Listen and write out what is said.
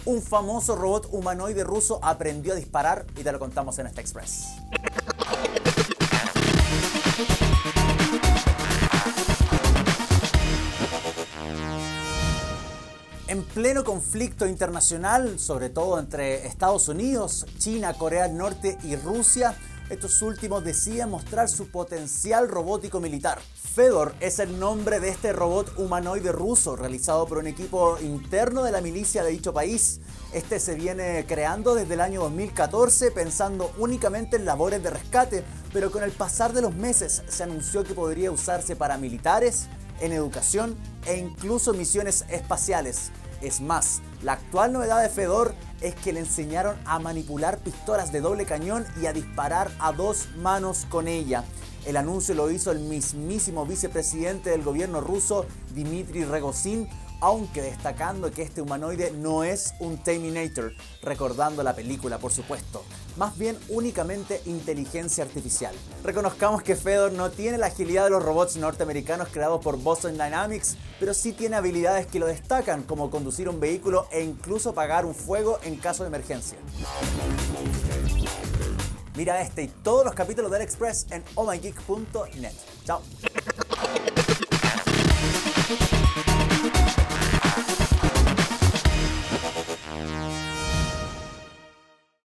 Un famoso robot humanoide ruso aprendió a disparar y te lo contamos en este Express. En pleno conflicto internacional, sobre todo entre Estados Unidos, China, Corea del Norte y Rusia, estos últimos deciden mostrar su potencial robótico militar. Fedor es el nombre de este robot humanoide ruso, realizado por un equipo interno de la milicia de dicho país. Este se viene creando desde el año 2014 pensando únicamente en labores de rescate, pero con el pasar de los meses se anunció que podría usarse para militares, en educación e incluso misiones espaciales. Es más, la actual novedad de Fedor es que le enseñaron a manipular pistolas de doble cañón y a disparar a dos manos con ella. El anuncio lo hizo el mismísimo vicepresidente del gobierno ruso, Dmitry Rogozin, aunque destacando que este humanoide no es un Terminator, recordando la película por supuesto, más bien únicamente inteligencia artificial. Reconozcamos que Fedor no tiene la agilidad de los robots norteamericanos creados por Boston Dynamics, pero sí tiene habilidades que lo destacan, como conducir un vehículo e incluso apagar un fuego en caso de emergencia. Mira este y todos los capítulos del Express en ohmygeek.net. Chao.